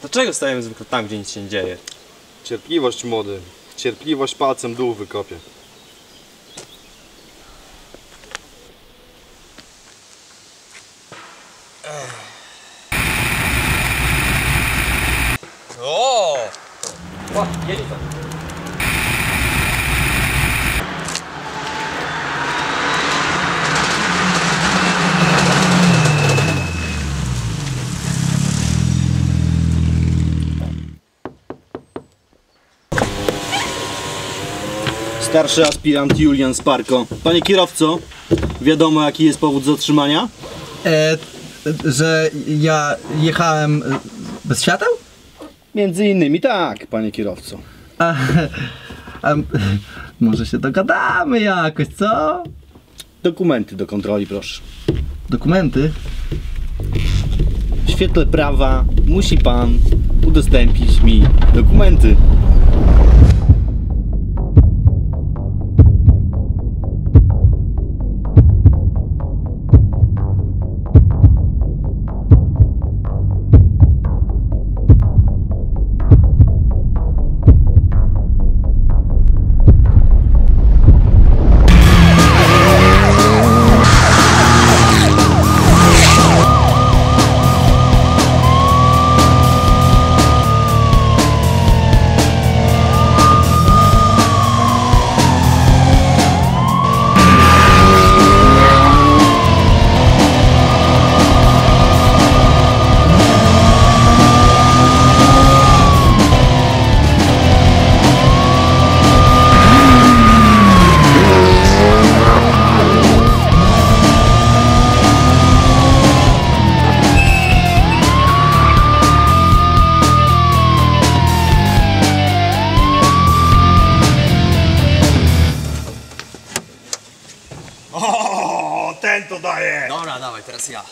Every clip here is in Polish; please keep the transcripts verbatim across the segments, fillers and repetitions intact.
Dlaczego stajemy zwykle tam, gdzie nic się nie dzieje? Cierpliwość, młody. Cierpliwość palcem dół wykopie. O! O, jedzie to. Starszy aspirant Julian Sparko. Panie kierowco, wiadomo jaki jest powód zatrzymania? E, że ja jechałem bez świateł? Między innymi tak, panie kierowco. A, a, może się dogadamy jakoś, co? Dokumenty do kontroli, proszę. Dokumenty? W świetle prawa musi pan udostępnić mi dokumenty. O, ten to daje! Dobra, dawaj, teraz ja.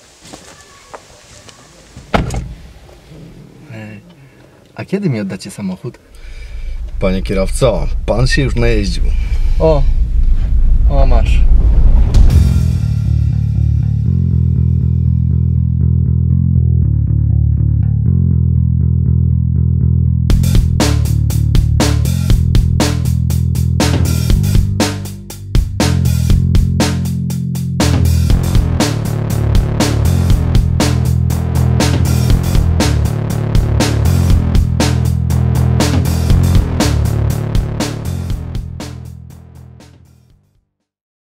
A kiedy mi oddacie samochód? Panie kierowco, pan się już najeździł. O, o masz.